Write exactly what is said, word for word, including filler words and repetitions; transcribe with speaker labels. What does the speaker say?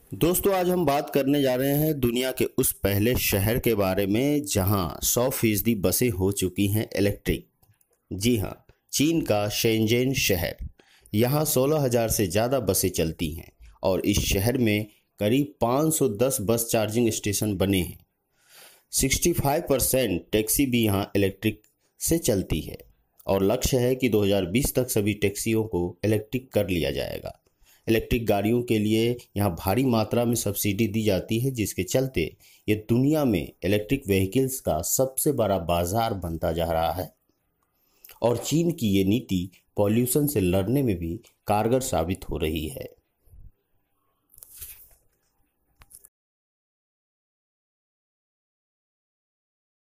Speaker 1: दोस्तों आज हम बात करने जा रहे हैं दुनिया के उस पहले शहर के बारे में जहां सौ फीसदी बसें हो चुकी हैं इलेक्ट्रिक। जी हां, चीन का शेंजेन शहर। यहां सोलह हज़ार से ज़्यादा बसें चलती हैं और इस शहर में करीब पाँच सौ दस बस चार्जिंग स्टेशन बने हैं। पैंसठ परसेंट टैक्सी भी यहां इलेक्ट्रिक से चलती है और लक्ष्य है कि दो हज़ार बीस तक सभी टैक्सियों को इलेक्ट्रिक कर लिया जाएगा। इलेक्ट्रिक गाड़ियों के लिए यहाँ भारी मात्रा में सब्सिडी दी जाती है, जिसके चलते ये दुनिया में इलेक्ट्रिक व्हीकल्स का सबसे बड़ा बाजार बनता जा रहा है और चीन की ये नीति पॉल्यूशन से लड़ने में भी कारगर साबित हो रही है।